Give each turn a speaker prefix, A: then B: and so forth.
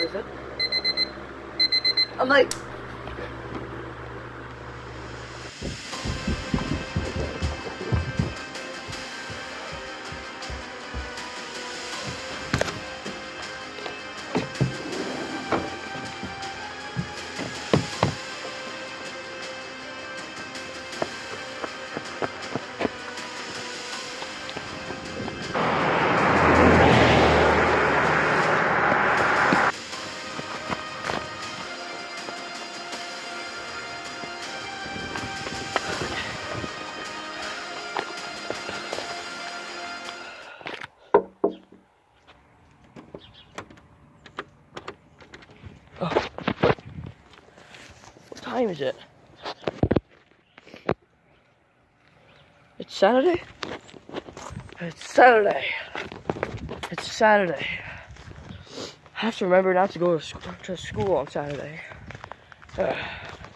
A: Jason. I'm late. What time is it? It's Saturday? It's Saturday. It's Saturday. I have to remember not to go to school on Saturday.